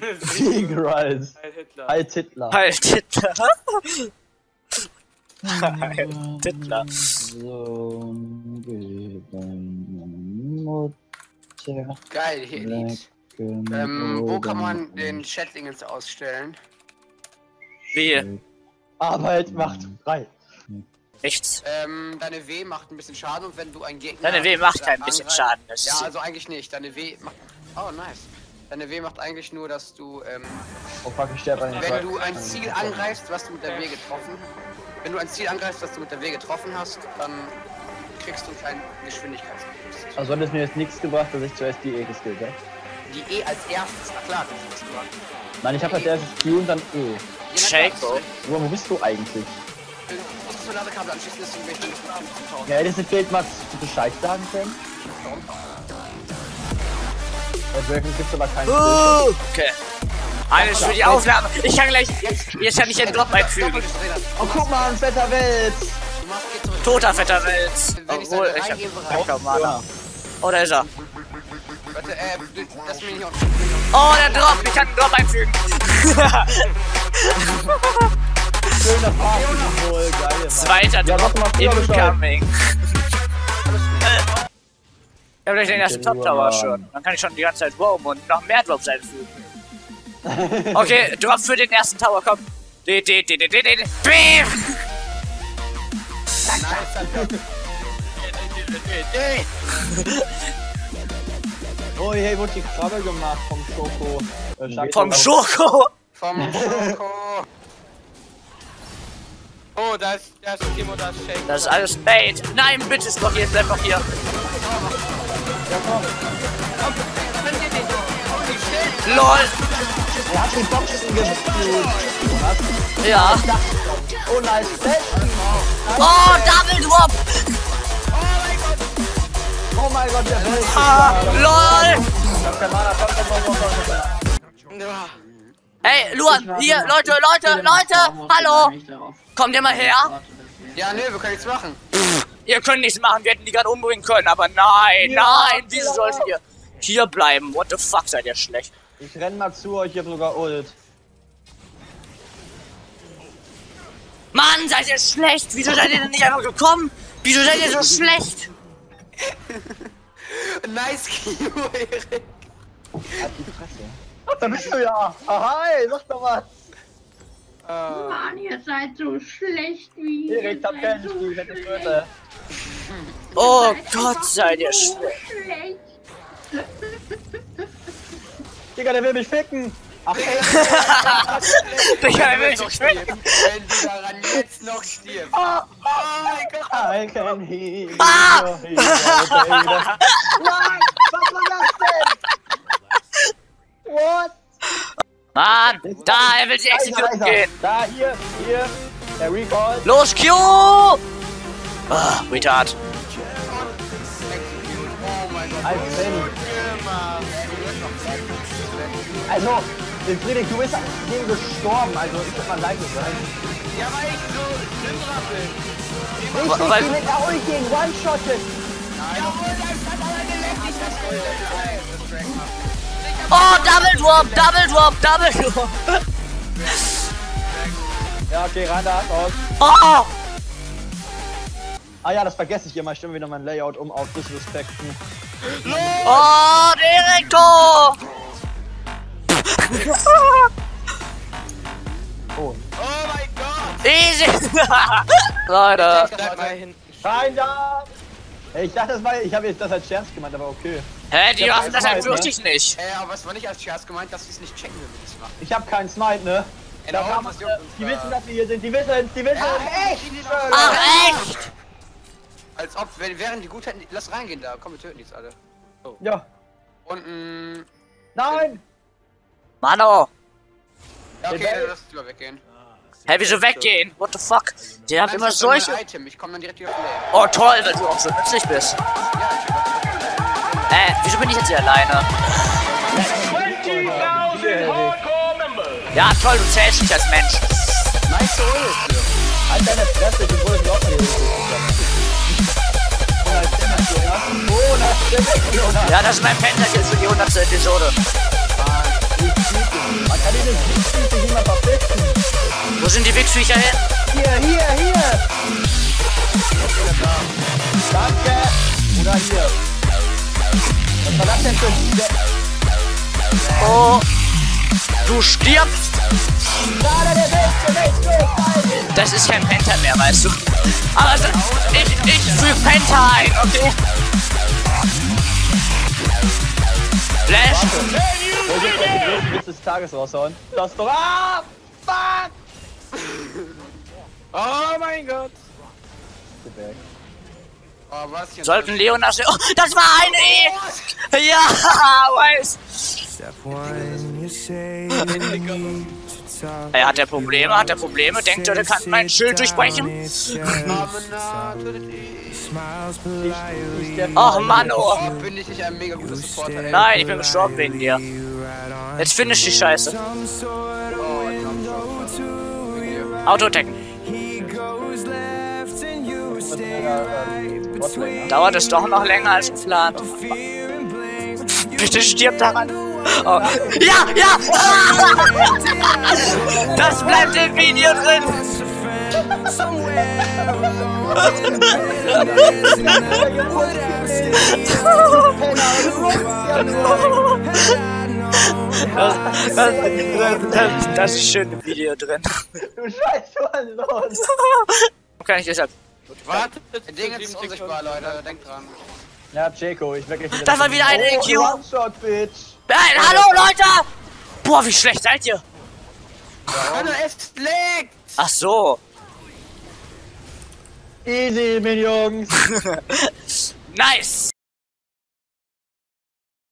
Siegreis. Heil Hitler. Heil Hitler. Heil Hitler. Heil Hitler. So, Mutter. Geil, hier liegt. Wo kann man den Chatlingens ausstellen? Wie? Arbeit macht frei. Nichts. Deine W macht ein bisschen Schaden und wenn du einen Gegner... Deine W macht kein bisschen angreifst- Schaden. Das Ja, ist also eigentlich nicht. Deine W macht... Oh, nice. Deine W macht eigentlich nur, dass du, Oh fuck, ich sterbe an den wenn du ein Ziel angreifst, was du mit der W getroffen... Wenn du ein Ziel angreifst, was du mit der W getroffen hast, dann kriegst du einen kleinen Geschwindigkeitsboost. Also hat es mir jetzt nichts gebracht, dass ich zuerst die E geskillt habe. Die E als erstes, na klar, das ist gemacht. Nein, ich habe als erstes Q und dann E. Shaco. Wo bist du eigentlich? Du musst so Ladekabel anschließen, deswegen will ich nicht mit 50.000. Ja, hättest du vielleicht mal Bescheid sagen können? Bei Dragon gibt's aber keinen Okay. Alles für die Aufnahme. Ich kann gleich. Jetzt kann ich den Drop einfügen. Oh, guck mal, ein fetter Welt! Du machst, geh zurück. Toter fetter Wels. Wenn ich Obwohl, sage, ich hab reingehen, bereit. keinen Mana. Oh, da ist er. Warte, lass mich nicht auf. Oh, der Drop. Ich kann den Drop einfügen. Schöner Fahrsymbol, geil. Mann. Zweiter Ja, Drop. warte mal, früher Bescheid. Incoming. Ich hab gleich den ersten Top Tower schon. Dann kann ich schon die ganze Zeit roamen und noch mehr Drops einfügen. Okay, Drop für den ersten Tower, komm. Bam! Oh, hey, wurde die Krabbe gemacht vom Schoko. Vom Schoko! Vom Schoko. Oh, da ist Timo, da ist Shake. Das ist alles Bait. Nein, bitte, ist noch hier, bleib noch hier. Ja, komm. LOL! Er hat die Boxen gespielt. Ja. Oh, nice. Oh, Double Drop! Oh mein Gott, der Welt. LOL! Ich hab kein Mana. Komm. Hey, Luan, hier, Leute, hallo! Kommt ihr mal her? Ja, nee, wir können nichts machen. Ihr könnt nichts machen, wir hätten die gerade umbringen können, aber nein, nein, wieso solltet ihr hier bleiben? What the fuck, seid ihr schlecht? Ich renn mal zu euch, ich hab sogar Ult. Mann, seid ihr schlecht? Wieso seid ihr denn nicht einfach gekommen? Wieso seid ihr so schlecht? Nice Q, Erik. Halt die Fresse. Da bist du ja. Hi, sag doch was. Mann, ihr seid so schlecht wie. Erik, hab keinen Spiel, hätte Fresse. Oh Gott, seid ihr schlecht. schlecht. Digga, der will mich ficken. Ach, ey. Digga, er will mich ficken. Wenn du daran jetzt noch stirbst. Oh mein Gott. I can hear Ah! your baby. Nein, was war das denn? What? Mann, da, er will sie exekutieren gehen. Da, hier, der Recall. Los, Q! Ah, Retard. Als wenn. Also, Friedrich, du bist dem gestorben, also ich hätte mal leid sein. Ja, weil ich so Simra bin. Richtig, Weil- die mit der Ult gegen One-Shottet. Jawohl, das hat aber geleckt. Ich das Oh, Double Drop. Ja, okay, rein da, raus. Oh! Ah ja, das vergesse ich immer. Ich stimme wieder mein Layout um auf Disrespekten. Oh, Direktor! Oh. Oh mein Gott. Easy! Leute. Bleib mal hinten. Rein da! Hey, ich dachte, ich habe jetzt das als Scherz gemeint, aber okay. Hä, die Ich hab machen das keinen halt Smite, wirklich nicht. Aber es war nicht als Scherz gemeint, dass sie es nicht checken, wenn wir das machen. Ich habe keinen Smite, ne? Genau, Da haben- was juckt uns die da? wissen, dass wir hier sind. Die wissen. Ja, echt? Ach, echt? Als ob, wären die gut hätten. Lass reingehen da. Komm, wir töten jetzt alle. Ja. Und Nein! Mano. ja, okay, Der- lass uns lieber weggehen. Hä, wieso weggehen? What the fuck? Der hat Nein, immer das ist doch mein solche... Item. Ich komme dann direkt wieder auf Lane. Oh, toll, weil du auch so nützlich bist. Wieso bin ich jetzt hier alleine? Ja, toll, du zählst nicht als Mensch. Nice Ult. Halt deine Fresse, du wurdest auch mal hier. Ja, das ist mein Pentakill für die 100. Episode. Man kann diese Wichsviecher hier mal verpissen. Wo sind die Wichsviecher hin? Hier! Danke! Oder hier. Was war das denn für ein... Oh, du stirbst! Das ist kein Penta mehr, weißt du. Aber ich füge Penta ein, okay? Flash! Wollte ich den größten Witz des Tages raushauen? Das doch... Ah! Fuck! Oh mein Gott. Oh, was jetzt? Sollten Leonas... Oh, das war eine E! Ja, weiß! Er hat Probleme, Denkt ihr, der kann mein Schild durchbrechen? Ach Mann, oh! Oh, bin ich nicht ein mega guter Supporter, ey. Nein, ich bin gestorben wegen dir. Jetzt finish die Scheiße. Auto-Attacken. Dauert es doch noch länger als geplant. Bitte stirb daran. Oh. Ja! Das bleibt im Video drin. Das ist schön im Video drin. Du Scheiß, was ist los? Kann ich deshalb. Wartet. Der Ding ist unsichtbar, Leute. Denkt dran. Ja, Jeko, ich wirklich wieder... Das war wieder ein EQ. One-Shot, Bitch. Nein, hallo Leute! Boah, wie schlecht seid ihr? Alter, es legt! Ach so. Easy, Minions. Nice.